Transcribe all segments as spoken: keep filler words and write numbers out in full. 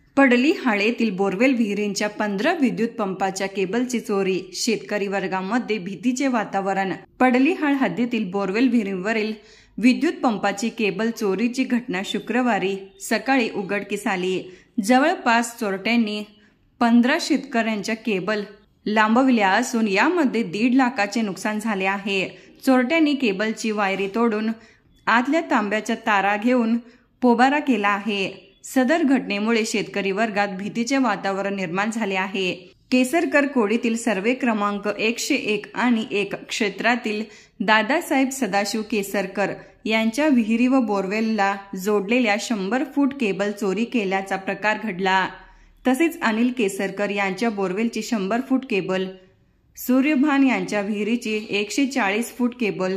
पडली हाळेतील बोरवेल विहिरींच्या पंधरा विद्युत पंपाच्या केबलची चोरी, शेतकरी वर्गामध्ये भीतीचे वातावरण। पडलीहाळ हद्दीतील बोरवेल विहिरींवरील विद्युत पंपाची केबल चोरीची घटना शुक्रवारी सकाळी उघडकीस आली। जवळपास चोरट्यांनी पंधरा शेतकऱ्यांच्या केबल लांबविल्या असून यामध्ये दीड लाखाचे नुकसान झाले आहे। चोरट्यांनी केबलची वायरी तोडून आतल्या तांब्याच्या तारा घेऊन पोबारा केला आहे। सदर घटनेमुळे शेतकरी वर्गात भीतीचे वातावरण निर्माण झाले आहे। केसरकर कोडीतील सर्वे क्रमांक एकशे एक आणि एक क्षेत्रातील दादासाहेब सदाशिव केसरकर यांच्या विहिरी व बोरवेलला जोडलेल्या शंभर फूट केबल चोरी केल्याचा प्रकार घडला। तसेच अनिल केसरकर यांच्या बोरवेलची शंभर फूट केबल, सूर्यभान यांच्या विहिरीची एकशे चाळीस फूट केबल,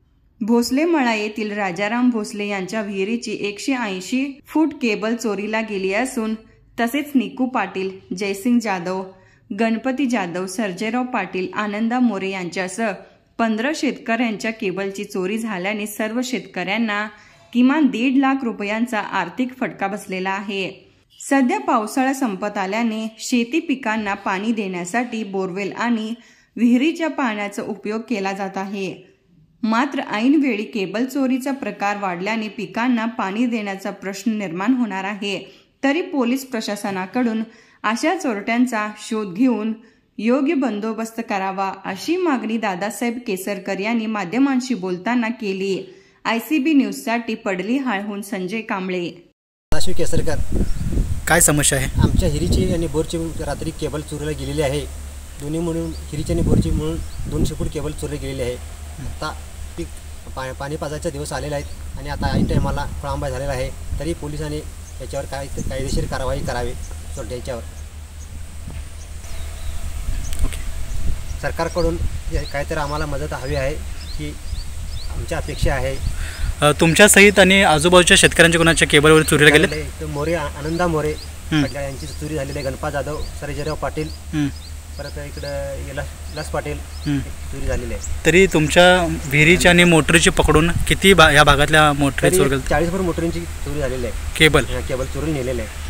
भोसलेमळा येथील राजाराम भोसले यांच्या विहिरीची एकशे ऐंशी फूट केबल चोरीला गेली असून तसेच निकू पाटील, जयसिंग जाधव, गणपती जाधव, सर्जेराव पाटील, आनंदा मोरे यांच्यासह पंधरा शेतकऱ्यांच्या केबलची चोरी झाल्याने सर्व शेतकऱ्यांना किमान दीड लाख रुपयांचा आर्थिक फटका बसलेला आहे। सध्या पावसाळा संपत आल्याने शेती पिकांना पाणी देण्यासाठी बोरवेल आणि विहिरीच्या पाण्याचा उपयोग केला जात आहे। मात्र ऐनवेळी केबल चोरीचा प्रकार वाढल्याने पिकांना पाणी देण्याचा प्रश्न निर्माण होणार आहे। तरी पोलीस प्रशासनाकडून अशा चोरट्यांचा शोध घेऊन योग्य बंदोबस्त करावा अशी मागणी दादासाहेब केसरकर यांनी माध्यमांशी बोलताना केली। आयसीबी न्यूजसाठी पडलीहाळहून संजय कांबळे। सदाशिव केसरकर, काय समस्या आहे? आमच्या हिरीची आणि बोरची रात्री केबल चोरीला गेलेली आहे। दोन्ही म्हणून हिरीची आणि बोरची म्हणून दोनशे फूट केबल चोरीला गेलेली आहे। आता पीक पा पाणी पाजायचे दिवस आलेले आहेत आणि आता ऐन टायमाला खोळंबा झालेला आहे। तरी पोलिसांनी याच्यावर काय कायदेशीर कारवाई करावी चोरट्यांच्यावर। ओके, सरकारकडून काहीतरी आम्हाला मदत हवी आहे की आमची अपेक्षा आहे। तुमच्या सहित आणि आजूबाजूच्या शेतकऱ्यांच्या कोणाच्या केबलवर चोरीला गेले? मोरे, आनंदा मोरे यांची चोरी झालेली आहे। गणपत जाधव, सर्जेराव पाटील, परत इकडं लस पाटील चोरी झालेली आहे। तरी तुमच्या विहिरीची आणि मोटरीची पकडून किती या भागातल्या मोटरी चोरी? चाळीस भर मोटरींची चोरी झालेली आहे। केबल केबल चोरी नेलेले आहे।